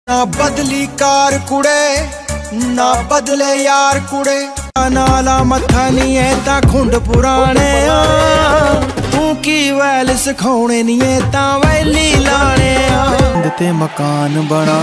ना बदली कार कुड़े ना बदले यार कुड़े नाला मत्था नहीं है ता खुंड पुराने तू की वैल सिखाने नहीं है ता वैली लाने ते मकान बना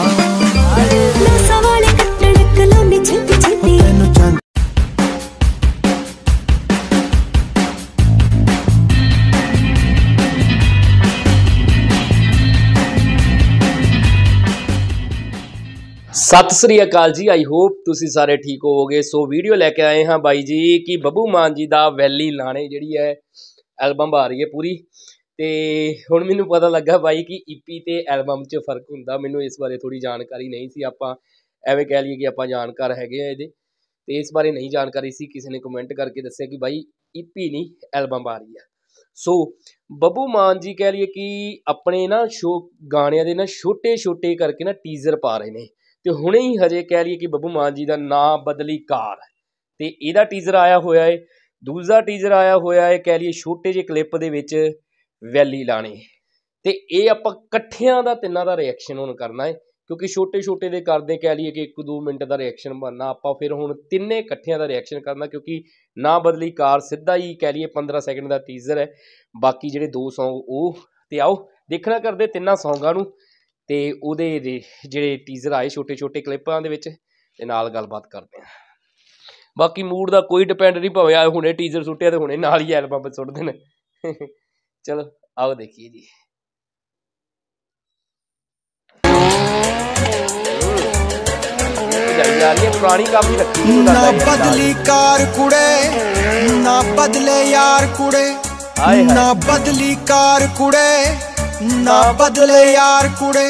सत श्री अकाल जी। आई होप तुसी सारे ठीक होवोगे। सो वीडियो लैके आए हाँ बाई जी कि बब्बू मान जी दा वैली लाने जिहड़ी है एल्बम आ रही है पूरी। तो हुण मैनूं पता लगा बाई कि ईपी ते एल्बम च फर्क हुंदा। मैनूं इस बारे थोड़ी जानकारी नहीं सी। आपां एवें कह लईए कि आपां जानकार हैगे आ इहदे, ते इस बारे नहीं जानकारी सी। किसी ने कमेंट करके दस्सिया कि बाई ईपी नहीं एल्बम आ रही है। सो बब्बू मान जी कह लईए कि अपने ना शो गाणियां दे ना छोटे छोटे करके ना टीजर पा रहे ने। तो हुणे ही हजे कह लईए कि बब्बू मान जी का ना बदली कार ते इहदा टीजर आया होया है। दूजा टीजर आया होया है कह लईए छोटे जे क्लिप दे विच वैली लाने। ते ये आपां कट्ठियां दा तिन्नां दा रिएक्शन हुण करना है, क्योंकि छोटे छोटे दे करदे कह लईए कि 1-2 मिनट का रिएक्शन बनना। आपां फिर हुण तिन्ने कट्ठियां दा रिएक्शन करना, क्योंकि ना बदली कार सीधा ही कह लईए 15 सेकंड का टीजर है। बाकी जिहड़े 2 सॉन्ग वो ते आओ देखना करदे तिन्नां सॉन्गां नूं ते उहदे जिहड़े टीजर आए छोटे छोटे क्लिपां दे विच ते नाल गलबात करदे आ। बाकी मूड का कोई डिपेंड नहीं, भावें हुणे टीजर सुट्टिया तो हुणे नाल ही एल्बम सुट देन। चलो आओ देखिए जी। पुरानी काफी रखी ना बदली कार कुड़े ना बदले यार कुड़े ना बदली कार कुड़े ना बदले यार कुड़े।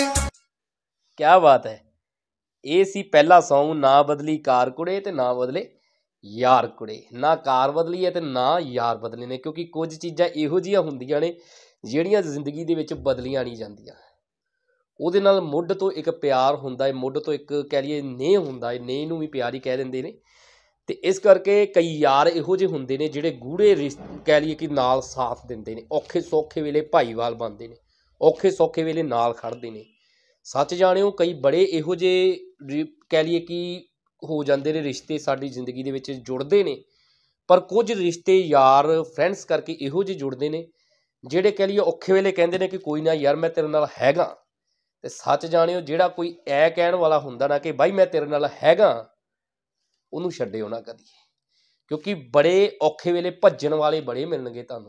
क्या बात है। ये सी पहला सॉन्ग ना बदली कार कुड़े ते ना बदले यार कुड़े। ना कार बदली है ते ना यार बदले ने, क्योंकि कुछ चीज़ां इहो जिहियां हुंदियां ने ਜਿਹੜੀਆਂ ਜ਼ਿੰਦਗੀ ਦੇ ਵਿੱਚ ਬਦਲੀਆਂ ਨਹੀਂ ਜਾਂਦੀਆਂ। ਉਹਦੇ ਨਾਲ ਮੁੱਢ ਤੋਂ ਇੱਕ ਪਿਆਰ ਹੁੰਦਾ ਹੈ, ਮੁੱਢ ਤੋਂ ਇੱਕ ਕਹਿ ਲਈਏ ਨੇਹ ਹੁੰਦਾ ਹੈ, ਨੇਹ ਨੂੰ ਵੀ ਪਿਆਰ ਹੀ ਕਹਿ ਦਿੰਦੇ ਨੇ। ਤੇ ਇਸ ਕਰਕੇ ਕਈ ਯਾਰ ਇਹੋ ਜਿਹੇ ਹੁੰਦੇ ਨੇ ਜਿਹੜੇ ਗੂੜੇ ਕਹਿ ਲਈਏ ਕਿ ਨਾਲ ਸਾਥ ਦਿੰਦੇ ਨੇ, ਔਖੇ ਸੌਖੇ ਵੇਲੇ ਭਾਈਵਾਲ ਬਣਦੇ ਨੇ, ਔਖੇ ਸੌਖੇ ਵੇਲੇ ਨਾਲ ਖੜ੍ਹਦੇ ਨੇ। ਸੱਚ ਜਾਣਿਓ ਕਈ ਬੜੇ ਇਹੋ ਜਿਹੇ ਕਹਿ ਲਈਏ ਕਿ ਹੋ ਜਾਂਦੇ ਨੇ ਰਿਸ਼ਤੇ ਸਾਡੀ ਜ਼ਿੰਦਗੀ ਦੇ ਵਿੱਚ ਜੁੜਦੇ ਨੇ, ਪਰ ਕੁਝ ਰਿਸ਼ਤੇ ਯਾਰ ਫਰੈਂਡਸ ਕਰਕੇ ਇਹੋ ਜਿਹੇ ਜੁੜਦੇ ਨੇ ਜਿਹੜੇ ਕਹਿ ਲਈਏ ਔਖੇ ਵੇਲੇ ਕਹਿੰਦੇ ਨੇ ਕਿ ਕੋਈ ਨਾ ਯਾਰ ਮੈਂ ਤੇਰੇ ਨਾਲ ਹੈਗਾ। ਤੇ ਸੱਚ ਜਾਣਿਓ ਜਿਹੜਾ ਕੋਈ ਐ ਕਹਿਣ ਵਾਲਾ ਹੁੰਦਾ ਨਾ ਕਿ ਬਾਈ ਮੈਂ ਤੇਰੇ ਨਾਲ ਹੈਗਾ, ਉਹਨੂੰ ਛੱਡਿਓ ਨਾ ਕਦੀ, ਕਿਉਂਕਿ ਬੜੇ ਔਖੇ ਵੇਲੇ ਭੱਜਣ ਵਾਲੇ ਬੜੇ ਮਿਲਣਗੇ ਤੁਹਾਨੂੰ।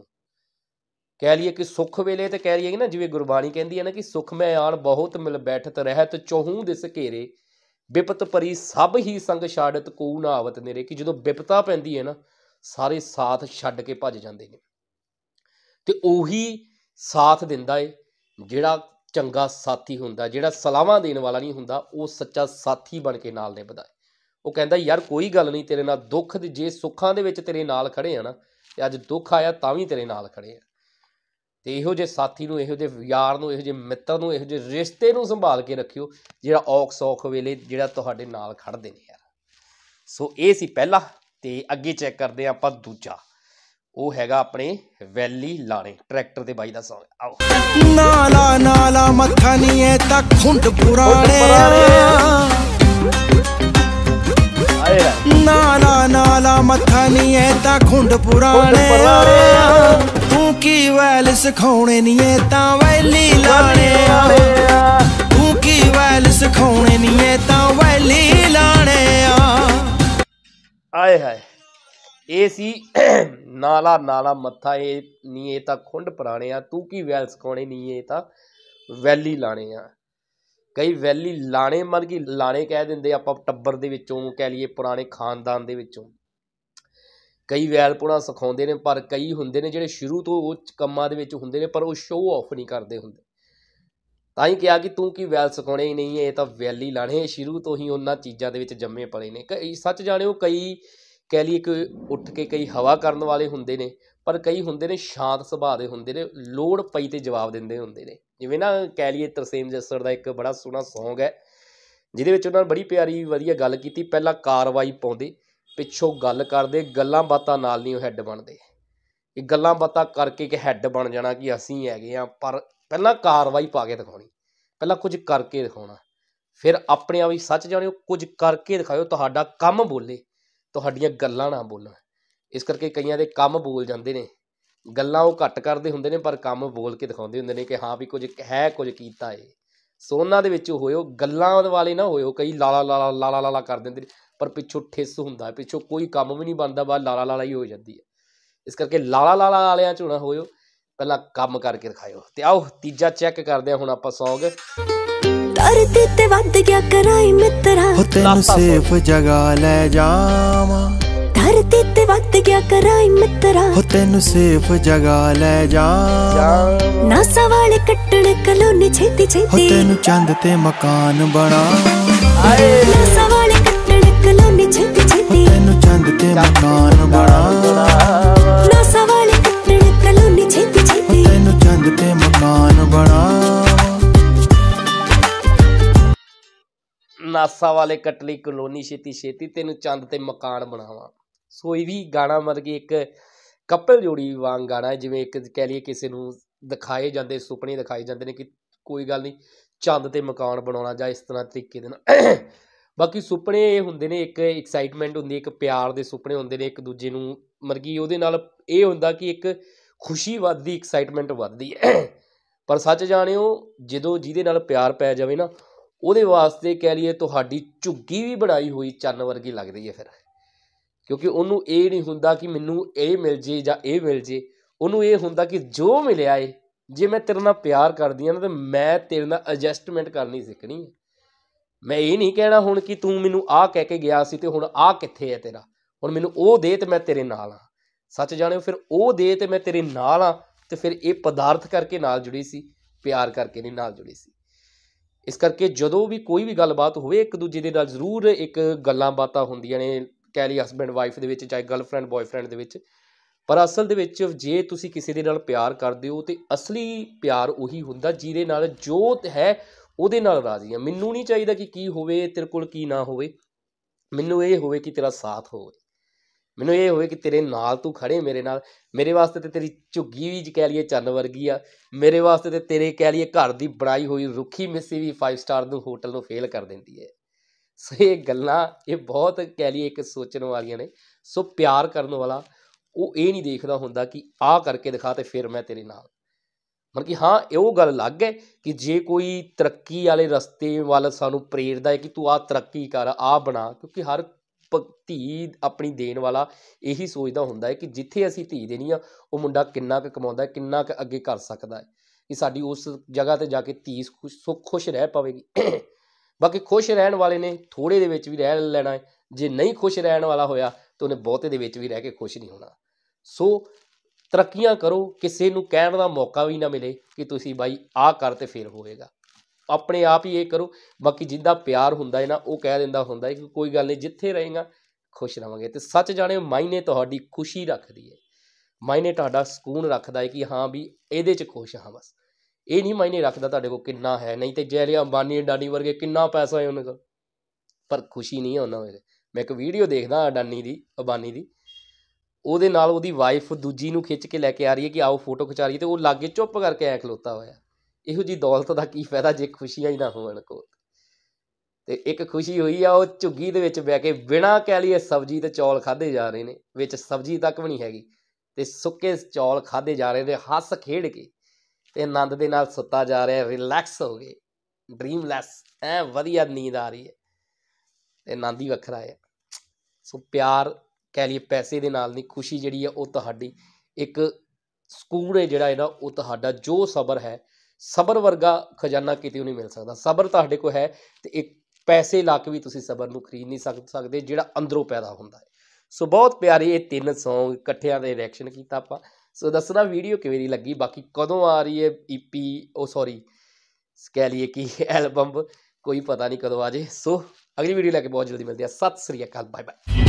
ਕਹਿ ਲਈਏ ਕਿ ਸੁੱਖ ਵੇਲੇ ਤੇ ਕਹਿ ਲਈਏ ਨਾ, ਜਿਵੇਂ ਗੁਰਬਾਣੀ ਕਹਿੰਦੀ ਹੈ ਨਾ ਕਿ ਸੁੱਖ ਮੈਂ ਆਣ ਬਹੁਤ ਮਿਲ ਬੈਠਤ ਰਹਿਤ ਚੌਹੂ ਦਿਸ ਘੇਰੇ ਬਿਪਤ ਭਰੀ ਸਭ ਹੀ ਸੰਗ ਛਾੜਤ ਕੋ ਨਾ ਆਵਤ ਨੇਰੇ। ਕਿ ਜਦੋਂ ਬਿਪਤਾ ਪੈਂਦੀ ਹੈ ਨਾ ਸਾਰੇ ਸਾਥ ਛੱਡ ਕੇ ਭੱਜ ਜਾਂਦੇ ਨੇ, ਤੇ ਉਹੀ ਸਾਥ ਦਿੰਦਾ ਏ ਜਿਹੜਾ ਚੰਗਾ ਸਾਥੀ ਹੁੰਦਾ, ਜਿਹੜਾ ਸਲਾਹਾਂ ਦੇਣ ਵਾਲਾ ਨਹੀਂ ਹੁੰਦਾ, ਉਹ ਸੱਚਾ ਸਾਥੀ ਬਣ ਕੇ ਨਾਲ ਨਿਭਦਾ ਹੈ। ਉਹ ਕਹਿੰਦਾ ਯਾਰ ਕੋਈ ਗੱਲ ਨਹੀਂ, ਤੇਰੇ ਨਾਲ ਦੁੱਖ ਦੇ ਜੇ ਸੁੱਖਾਂ ਦੇ ਵਿੱਚ ਤੇਰੇ ਨਾਲ ਖੜੇ ਆ ਨਾ, ਤੇ ਅੱਜ ਦੁੱਖ ਆਇਆ ਤਾਂ ਵੀ ਤੇਰੇ ਨਾਲ ਖੜੇ ਆ। ਤੇ ਇਹੋ ਜਿਹੇ ਸਾਥੀ ਨੂੰ, ਇਹੋ ਜਿਹੇ ਯਾਰ ਨੂੰ, ਇਹੋ ਜਿਹੇ ਮਿੱਤਰ ਨੂੰ, ਇਹੋ ਜਿਹੇ ਰਿਸ਼ਤੇ ਨੂੰ ਸੰਭਾਲ ਕੇ ਰੱਖਿਓ ਜਿਹੜਾ ਔਖ ਸੌਖ ਵੇਲੇ ਜਿਹੜਾ ਤੁਹਾਡੇ ਨਾਲ ਖੜਦੇ ਨੇ ਯਾਰ। ਸੋ ਇਹ ਸੀ ਪਹਿਲਾ, ਤੇ ਅੱਗੇ ਚੈੱਕ ਕਰਦੇ ਹਾਂ ਆਪਾਂ ਦੂਜਾ। ਉਹ ਹੈਗਾ ਆਪਣੇ ਵੈਲੀ ਲਾਣੇ ਟਰੈਕਟਰ ਦੇ ਬਾਈ ਦਾ ਸੌਂਗ। ਆਓ। ਨਾਲਾ ਨਾਲਾ ਮੱਥਾ ਨਹੀਂ ਐ ਤਾਂ ਖੁੰਡ ਪੁਰਾਣੇ ਨਾਲਾ ਨਾਲਾ ਮੱਥਾ ਨਹੀਂ ਐ ਤਾਂ ਖੁੰਡ ਪੁਰਾਣੇ ਤੂੰ ਕੀ ਵੈਲ ਸਿਖਾਉਣੇ ਨਹੀਂ ਐ ਤਾਂ ਵੈਲੀ ਲਾਣੇ ਤੂੰ ਕੀ ਵੈਲ ਸਿਖਾਉਣੇ ਨਹੀਂ ਐ ਤਾਂ ਵੈਲੀ ਲਾਣੇ ਆਏ ਹਾਏ। ਇਹ ਸੀ ਨਾਲਾ ਨਾਲਾ ਮੱਥਾ ਇਹ ਨਹੀਂ ਇਹ ਤਾਂ ਖੁੰਡ ਪੁਰਾਣੇ ਆ, ਤੂੰ ਕੀ ਵੈਲ ਸਿਖਾਉਣੇ ਨਹੀਂ ਇਹ ਤਾਂ ਵੈਲੀ ਲਾਣੇ ਆ। ਕਈ ਵੈਲੀ ਲਾਣੇ ਮਤਲਬ ਕਿ ਲਾਣੇ ਕਹਿ ਦਿੰਦੇ ਆਪਾਂ ਟੱਬਰ ਦੇ ਵਿੱਚੋਂ, ਕਹਿ ਲਈਏ ਪੁਰਾਣੇ ਖਾਨਦਾਨ ਦੇ ਵਿੱਚੋਂ ਕਈ ਵੈਲਪੁਣਾ ਸਿਖਾਉਂਦੇ ਨੇ, ਪਰ ਕਈ ਹੁੰਦੇ ਨੇ ਜਿਹੜੇ ਸ਼ੁਰੂ ਤੋਂ ਉਹ ਕੰਮਾਂ ਦੇ ਵਿੱਚ ਹੁੰਦੇ ਨੇ ਪਰ ਉਹ ਸ਼ੋਅ ਆਫ ਨਹੀਂ ਕਰਦੇ ਹੁੰਦੇ। ਤਾਂ ਹੀ ਕਿਹਾ ਕਿ ਤੂੰ ਕੀ ਵੈਲ ਸਿਖਾਉਣੇ ਹੀ ਨਹੀਂ ਇਹ ਤਾਂ ਵੈਲੀ ਲਾਣੇ, ਸ਼ੁਰੂ ਤੋਂ ਹੀ ਉਹਨਾਂ ਚੀਜ਼ਾਂ ਦੇ ਵਿੱਚ ਜੰਮੇ ਪਲੇ ਨੇ। ਕਈ ਸੱਚ ਜਾਣਿਓ ਕਈ ਕਹਿ ਲਈਏ ਕਿ ਉੱਠ ਕੇ ਕਈ ਹਵਾ ਕਰਨ ਵਾਲੇ ਹੁੰਦੇ ਨੇ, ਪਰ ਕਈ ਹੁੰਦੇ ਨੇ ਸ਼ਾਂਤ ਸੁਭਾਅ ਦੇ ਹੁੰਦੇ ਨੇ, ਲੋੜ ਪਈ ਤੇ ਜਵਾਬ ਦਿੰਦੇ ਹੁੰਦੇ ਨੇ। ਜਿਵੇਂ ਨਾ ਕਹਿ ਲਈਏ ਤਰਸੇਮ ਜੱਸੜ ਦਾ ਇੱਕ ਬੜਾ ਸੋਹਣਾ ਸੌਂਗ ਹੈ ਜਿਹਦੇ ਵਿੱਚ ਉਹਨਾਂ ਨੇ ਬੜੀ ਪਿਆਰੀ ਵਧੀਆ ਗੱਲ ਕੀਤੀ। ਪਹਿਲਾਂ ਕਾਰਵਾਈ ਪਾਉਂਦੇ ਪਿੱਛੋਂ ਗੱਲ ਕਰਦੇ, ਗੱਲਾਂ ਬਾਤਾਂ ਨਾਲ ਨਹੀਂ ਉਹ ਹੈੱਡ ਬਣਦੇ। ਇਹ ਗੱਲਾਂ ਬਾਤਾਂ ਕਰਕੇ ਕਿ ਹੈੱਡ ਬਣ ਜਾਣਾ ਕਿ ਅਸੀਂ ਹੈਗੇ ਹਾਂ, ਪਰ ਪਹਿਲਾਂ ਕਾਰਵਾਈ ਪਾ ਕੇ ਦਿਖਾਉਣੀ, ਪਹਿਲਾਂ ਕੁਝ ਕਰਕੇ ਦਿਖਾਉਣਾ, ਫਿਰ ਆਪਣੇ ਆਪ ਹੀ ਸੱਚ ਜਾਣਿਓ, ਕੁਝ ਕਰਕੇ ਦਿਖਾਇਓ, ਤੁਹਾਡਾ ਕੰਮ ਬੋਲੇ, ਤੁਹਾਡੀਆਂ ਗੱਲਾਂ ਨਾ ਬੋਲਣ। ਇਸ ਕਰਕੇ ਕਈਆਂ ਦੇ ਕੰਮ ਬੋਲ ਜਾਂਦੇ ਨੇ, ਗੱਲਾਂ ਉਹ ਘੱਟ ਕਰਦੇ ਹੁੰਦੇ ਨੇ ਪਰ ਕੰਮ ਬੋਲ ਕੇ ਦਿਖਾਉਂਦੇ ਹੁੰਦੇ ਨੇ ਕਿ ਹਾਂ ਵੀ ਕੁਝ ਹੈ, ਕੁਝ ਕੀਤਾ ਏ। ਸੋ ਉਹਨਾਂ ਦੇ ਵਿੱਚ ਹੋਇਓ, ਗੱਲਾਂ ਵਾਲੇ ਨਾ ਹੋਇਓ। ਕਈ ਲਾਲਾ ਲਾਲਾ ਲਾਲਾ ਲਾਲਾ ਕਰ ਦਿੰਦੇ ਨੇ ਪਰ ਪਿੱਛੋਂ ਠਿੱਸ ਹੁੰਦਾ, ਪਿੱਛੋਂ ਕੋਈ ਕੰਮ ਵੀ ਨਹੀਂ ਬਣਦਾ, ਬਾਅਦ ਲਾਲਾ ਲਾਲਾ ਹੀ ਹੋ ਜਾਂਦੀ ਹੈ। ਇਸ ਕਰਕੇ ਲਾਲਾ ਲਾਲਾ ਵਾਲਿਆਂ 'ਚ ਨਾ ਹੋਇਓ, ਪਹਿਲਾਂ ਕੰਮ ਕਰਕੇ ਦਿਖਾਇਓ। ਤੇ ਆਓ ਤੀਜਾ ਚੈੱਕ ਕਰਦੇ ਹਾਂ ਹੁਣ ਆਪਾਂ ਸੌਂਗ। ਧਰਤੀ ਤੇ ਵੱਧ ਗਿਆ ਕਰਾਈ ਮਿੱਤਰਾ, ਤੈਨੂੰ ਸੇਫ ਜਗ੍ਹਾ ਲੈ ਜਾਵਾਂ। ਧਰਤੀ ਤੇ ਵੱਧ ਗਿਆ ਕਰਾਈ ਮਿੱਤਰਾ, ਤੈਨੂੰ ਸੇਫ ਜਗ੍ਹਾ ਲੈ ਜਾਵਾਂ। ਨਾਸਾ ਵਾਲੇ ਕੱਟਣ ਕਲੋਨੀ ਛੇਤੀ ਛੇਤੀ, ਤੈਨੂੰ ਚੰਦ ਤੇ ਮਕਾਨ ਬਣਾ। ਨਾਸਾ ਵਾਲੇ ਕੱਟਣ ਕਲੋਨੀ ਛੇਤੀ ਛੇਤੀ, ਤੈਨੂੰ ਚੰਦ ਤੇ ਮਕਾਨ ਬਣਾ। ਨਾਸਾ ਵਾਲੇ ਕੱਟਣ ਕਲੋਨੀ ਛੇਤੀ ਛੇਤੀ, ਤੈਨੂੰ ਚੰਦ ਤੇ ਮਕਾਨ ਬਣਾ। ਨਾਸਾ ਵਾਲੇ ਕਟਲੀ ਕਲੋਨੀ ਛੇਤੀ ਛੇਤੀ, ਤੈਨੂੰ ਚੰਦ ਤੇ ਮਕਾਨ ਬਣਾਵਾਂ। ਸੋ ਇਹ ਵੀ ਗਾਣਾ ਮਤਲਬ ਕਿ ਇੱਕ ਕਪਲ ਜੋੜੀ ਵਾਂਗ ਗਾਣਾ ਹੈ। ਜਿਵੇਂ ਇੱਕ ਕਹਿ ਲਈਏ ਕਿਸੇ ਨੂੰ ਦਿਖਾਏ ਜਾਂਦੇ ਸੁਪਨੇ ਦਿਖਾਏ ਜਾਂਦੇ ਨੇ ਕਿ ਕੋਈ ਗੱਲ ਨਹੀਂ ਚੰਦ ਤੇ ਮਕਾਨ ਬਣਾਉਣਾ ਜਾਂ ਇਸ ਤਰ੍ਹਾਂ ਤਰੀਕੇ ਦੇ ਨਾਲ। ਬਾਕੀ ਸੁਪਨੇ ਇਹ ਹੁੰਦੇ ਨੇ, ਇੱਕ ਐਕਸਾਈਟਮੈਂਟ ਹੁੰਦੀ ਹੈ, ਇੱਕ ਪਿਆਰ ਦੇ ਸੁਪਨੇ ਹੁੰਦੇ ਨੇ ਇੱਕ ਦੂਜੇ ਨੂੰ, ਮਤਲਬ ਕਿ ਉਹਦੇ ਨਾਲ ਇਹ ਹੁੰਦਾ ਕਿ ਇੱਕ ਖੁਸ਼ੀ ਵੱਧਦੀ, ਐਕਸਾਈਟਮੈਂਟ ਵੱਧਦੀ ਹੈ। ਪਰ ਸੱਚ ਜਾਣਿਓ, ਜਦੋਂ ਜਿਹਦੇ ਨਾਲ ਪਿਆਰ ਪੈ ਜਾਵੇ ਨਾ, ਉਹਦੇ ਵਾਸਤੇ ਕਹਿ ਲਈਏ ਤੁਹਾਡੀ ਝੁੱਗੀ ਵੀ ਬਣਾਈ ਹੋਈ ਚੰਨ ਵਰਗੀ ਲੱਗਦੀ ਹੈ ਫਿਰ। ਕਿਉਂਕਿ ਉਹਨੂੰ ਇਹ ਨਹੀਂ ਹੁੰਦਾ ਕਿ ਮੈਨੂੰ ਇਹ ਮਿਲ ਜੇ ਜਾਂ ਇਹ ਮਿਲ ਜੇ, ਉਹਨੂੰ ਇਹ ਹੁੰਦਾ ਕਿ ਜੋ ਮਿਲਿਆ ਏ, ਜੇ ਮੈਂ ਤੇਰੇ ਨਾਲ ਪਿਆਰ ਕਰਦੀ ਹਾਂ ਨਾ ਤਾਂ ਮੈਂ ਤੇਰੇ ਨਾਲ ਐਡਜਸਟਮੈਂਟ ਕਰਨੀ ਸਿੱਖਣੀ ਹੈ। ਮੈਂ ਇਹ ਨਹੀਂ ਕਹਿਣਾ ਹੁਣ ਕਿ ਤੂੰ ਮੈਨੂੰ ਆਹ ਕਹਿ ਕੇ ਗਿਆ ਸੀ ਤੇ ਹੁਣ ਆਹ ਕਿੱਥੇ ਹੈ ਤੇਰਾ, ਹੁਣ ਮੈਨੂੰ ਉਹ ਦੇ ਤੇ ਮੈਂ ਤੇਰੇ ਨਾਲ ਹਾਂ। ਸੱਚ ਜਾਣਿਓ, ਫਿਰ ਉਹ ਦੇ ਤੇ ਮੈਂ ਤੇਰੇ ਨਾਲ ਹਾਂ, ਤੇ ਫਿਰ ਇਹ ਪਦਾਰਥ ਕਰਕੇ ਨਾਲ ਜੁੜੀ ਸੀ, ਪਿਆਰ ਕਰਕੇ ਨਹੀਂ ਨਾਲ ਜੁੜੀ ਸੀ। ਇਸ ਕਰਕੇ ਜਦੋਂ ਵੀ ਕੋਈ ਵੀ ਗੱਲਬਾਤ ਹੋਵੇ, ਇੱਕ ਦੂਜੇ ਦੇ ਨਾਲ ਜ਼ਰੂਰ ਇੱਕ ਗੱਲਾਂ ਬਾਤਾਂ ਹੁੰਦੀਆਂ ਨੇ, ਕਹਿ ਲਈ ਹਸਬੈਂਡ ਵਾਈਫ ਦੇ ਵਿੱਚ, ਚਾਹੇ ਗਰਲਫਰੈਂਡ ਬॉयਫ੍ਰੈਂਡ ਦੇ ਵਿੱਚ। ਪਰ ਅਸਲ ਦੇ ਵਿੱਚ ਜੇ ਤੁਸੀਂ ਕਿਸੇ ਦੇ ਨਾਲ ਪਿਆਰ ਕਰਦੇ ਹੋ ਤੇ ਅਸਲੀ ਪਿਆਰ ਉਹੀ ਹੁੰਦਾ ਜਿਹਦੇ ਨਾਲ ਜੋ ਹੈ ਉਹਦੇ ਨਾਲ ਰਾਜ਼ੀ ਆ। ਮੈਨੂੰ ਨਹੀਂ ਚਾਹੀਦਾ ਕਿ ਕੀ ਹੋਵੇ ਤੇਰੇ ਕੋਲ ਕੀ ਨਾ ਹੋਵੇ, ਮੈਨੂੰ ਇਹ ਹੋਵੇ ਕਿ ਤੇਰਾ ਸਾਥ ਹੋਵੇ, ਮੈਨੂੰ ਇਹ ਹੋਵੇ ਕਿ ਤੇਰੇ ਨਾਲ ਤੂੰ ਖੜੇ ਮੇਰੇ ਨਾਲ। ਮੇਰੇ ਵਾਸਤੇ ਤਾਂ ਤੇਰੀ ਝੁੱਗੀ ਵੀ ਕਹਿ ਲਈਏ ਚੰਨ ਵਰਗੀ ਆ, ਮੇਰੇ ਵਾਸਤੇ ਤਾਂ ਤੇਰੇ ਕਹਿ ਲਈਏ ਘਰ ਦੀ ਬਣਾਈ ਹੋਈ ਰੁੱਖੀ ਮਿੱਸੀ ਵੀ 5 ਸਟਾਰ ਨੂੰ ਹੋਟਲ ਨੂੰ ਫੇਲ ਕਰ ਦਿੰਦੀ ਹੈ। ਸੋ ਇਹ ਗੱਲਾਂ ਇਹ ਬਹੁਤ ਕਹਿ ਲਈਏ ਇੱਕ ਸੋਚਣ ਵਾਲੀਆਂ ਨੇ। ਸੋ ਪਿਆਰ ਕਰਨ ਵਾਲਾ ਉਹ ਇਹ ਨਹੀਂ ਦੇਖਦਾ ਹੁੰਦਾ ਕਿ ਆਹ ਕਰਕੇ ਦਿਖਾ ਤੇ ਫਿਰ ਮੈਂ ਤੇਰੇ ਨਾਲ। ਮਤਲਬ ਕਿ ਹਾਂ, ਉਹ ਗੱਲ ਅਲੱਗ ਹੈ ਕਿ ਜੇ ਕੋਈ ਤਰੱਕੀ ਵਾਲੇ ਰਸਤੇ ਵੱਲ ਸਾਨੂੰ ਪ੍ਰੇਰਦਾ ਹੈ ਕਿ ਤੂੰ ਆਹ ਤਰੱਕੀ ਕਰ, ਆਹ ਬਣਾ, ਕਿਉਂਕਿ ਹਰ ਧੀ ਆਪਣੀ ਦੇਣ ਵਾਲਾ ਇਹੀ ਸੋਚਦਾ ਹੁੰਦਾ ਹੈ ਕਿ ਜਿੱਥੇ ਅਸੀਂ ਧੀ ਦੇਣੀ ਆ ਉਹ ਮੁੰਡਾ ਕਿੰਨਾ ਕੁ ਕਮਾਉਂਦਾ ਹੈ, ਕਿੰਨਾ ਕੁ ਅੱਗੇ ਕਰ ਸਕਦਾ ਹੈ, ਕਿ ਸਾਡੀ ਉਸ ਜਗ੍ਹਾ 'ਤੇ ਜਾ ਕੇ ਧੀ ਖੁਸ਼ ਰਹਿ ਪਵੇਗੀ। ਬਾਕੀ ਖੁਸ਼ ਰਹਿਣ ਵਾਲੇ ਨੇ ਥੋੜ੍ਹੇ ਦੇ ਵਿੱਚ ਵੀ ਰਹਿ ਲੈਣਾ ਹੈ, ਜੇ ਨਹੀਂ ਖੁਸ਼ ਰਹਿਣ ਵਾਲਾ ਹੋਇਆ ਤਾਂ ਉਹਨੇ ਬਹੁਤੇ ਦੇ ਵਿੱਚ ਵੀ ਰਹਿ ਕੇ ਖੁਸ਼ ਨਹੀਂ ਹੋਣਾ। ਸੋ ਤਰੱਕੀਆਂ ਕਰੋ, ਕਿਸੇ ਨੂੰ ਕਹਿਣ ਦਾ ਮੌਕਾ ਵੀ ਨਾ ਮਿਲੇ ਕਿ ਤੁਸੀਂ ਬਾਈ ਆਹ ਕਰ ਤੇ ਫਿਰ ਹੋਵੇਗਾ, ਆਪਣੇ ਆਪ ਹੀ ਇਹ ਕਰੋ। ਬਾਕੀ ਜਿੱਦਾਂ ਪਿਆਰ ਹੁੰਦਾ ਹੈ ਨਾ, ਉਹ ਕਹਿ ਦਿੰਦਾ ਹੁੰਦਾ ਹੈ ਕਿ ਕੋਈ ਗੱਲ ਨਹੀਂ, ਜਿੱਥੇ ਰਹੇਗਾ ਖੁਸ਼ ਰਹਾਂਗੇ। ਤੇ ਸੱਚ ਜਾਣਿਓ, ਮਾਇਨੇ ਤੁਹਾਡੀ ਖੁਸ਼ੀ ਰੱਖਦੀ ਹੈ, ਮਾਇਨੇ ਤੁਹਾਡਾ ਸਕੂਨ ਰੱਖਦਾ ਹੈ ਕਿ ਹਾਂ ਵੀ ਇਹਦੇ 'ਚ ਖੁਸ਼ ਹਾਂ। ਬਸ ਇਹ ਨਹੀਂ ਮਾਇਨੇ ਰੱਖਦਾ ਤੁਹਾਡੇ ਕੋਲ ਕਿੰਨਾ ਹੈ, ਨਹੀਂ ਤੇ ਜੈ ਅੰਬਾਨੀ ਅਡਾਨੀ ਵਰਗੇ ਕਿੰਨਾ ਪੈਸਾ ਹੈ ਉਹਨਾਂ ਕੋਲ, ਪਰ ਖੁਸ਼ੀ ਨਹੀਂ ਹੈ ਉਹਨਾਂ ਵਿੱਚ। ਮੈਂ ਇੱਕ ਵੀਡੀਓ ਦੇਖਦਾ ਅੰਬਾਨੀ ਦੀ, ਉਹਦੇ ਨਾਲ ਉਹਦੀ ਵਾਈਫ ਦੂਜੀ ਨੂੰ ਖਿੱਚ ਕੇ ਲੈ ਕੇ ਆ ਰਹੀ ਹੈ ਕਿ ਆਓ ਫੋਟੋ ਖਿਚਾ ਰਹੀ ਹੈ, ਤੇ ਉਹ ਲਾਗੇ ਚੁੱਪ ਕਰਕੇ ਐ ਖਲੋਤਾ ਹੋਇਆ। ਇਹੋ ਜਿਹੀ ਦੌਲਤ ਦਾ ਕੀ ਫਾਇਦਾ ਜੇ ਖੁਸ਼ੀਆਂ ਹੀ ਨਾ ਹੋਣ ਕੋਲ। ਤੇ ਇੱਕ ਖੁਸ਼ੀ ਹੋਈ ਆ, ਉਹ ਝੁੱਗੀ ਦੇ ਵਿੱਚ ਬਹਿ ਕੇ ਬਿਨਾਂ ਕਹਿ ਲਈਏ ਸਬਜ਼ੀ ਤੇ ਚੌਲ ਖਾਧੇ ਜਾ ਰਹੇ ਨੇ, ਵਿੱਚ ਸਬਜ਼ੀ ਤੱਕ ਵੀ ਨਹੀਂ ਹੈਗੀ, ਤੇ ਸੁੱਕੇ ਚੌਲ ਖਾਧੇ ਜਾ ਰਹੇ ਨੇ ਹੱਸ ਖੇਡ ਕੇ, ਤੇ ਆਨੰਦ ਦੇ ਨਾਲ ਸੁੱਤਾ ਜਾ ਰਿਹਾ, ਰਿਲੈਕਸ ਹੋ ਗਏ, ਡ੍ਰੀਮਲੈਸ, ਐ ਵਧੀਆ ਨੀਂਦ ਆ ਰਹੀ ਹੈ, ਤੇ ਆਨੰਦ ਹੀ ਵੱਖਰਾ ਹੈ। ਸੋ ਪਿਆਰ ਕਹਿ ਲਈਏ ਪੈਸੇ ਦੇ ਨਾਲ ਨਹੀਂ, ਖੁਸ਼ੀ ਜਿਹੜੀ ਆ ਉਹ ਤੁਹਾਡੀ ਇੱਕ ਸਕੂਨ ਹੈ ਜਿਹੜਾ ਹੈ ਨਾ, ਉਹ ਤੁਹਾਡਾ ਜੋ ਸਬਰ ਹੈ, ਸਬਰ ਵਰਗਾ ਖਜ਼ਾਨਾ ਕਿਤੇ ਨਹੀਂ ਮਿਲ ਸਕਦਾ। ਸਬਰ ਤੁਹਾਡੇ ਕੋਲ ਹੈ ਤੇ ਇੱਕ ਪੈਸੇ ਲਾ ਕੇ ਵੀ ਤੁਸੀਂ ਸਬਰ ਨੂੰ ਖਰੀਦ ਨਹੀਂ ਸਕਦੇ, ਜਿਹੜਾ ਅੰਦਰੋਂ ਪੈਦਾ ਹੁੰਦਾ ਹੈ। ਸੋ ਬਹੁਤ ਪਿਆਰੇ ਇਹ 3 ਸੌਂਗ ਇਕੱਠਿਆਂ ਦੇ ਰਿਐਕਸ਼ਨ ਕੀਤਾ ਆਪਾਂ। ਸੋ ਦੱਸਣਾ ਵੀਡੀਓ ਕਿਵੇਂ ਦੀ ਲੱਗੀ, ਬਾਕੀ ਕਦੋਂ ਆ ਰਹੀ ਹੈ EP, ਕਹਿ ਲਈਏ ਕਿ ਐਲਬਮ, ਕੋਈ ਪਤਾ ਨਹੀਂ ਕਦੋਂ ਆ ਜੇ। ਸੋ ਅਗਲੀ ਵੀਡੀਓ ਲੈ ਕੇ ਬਹੁਤ ਜਲਦੀ ਮਿਲਦੀ ਆ। ਸਤਿ ਸ੍ਰੀ ਅਕਾਲ, ਬਾਏ ਬਾਏ।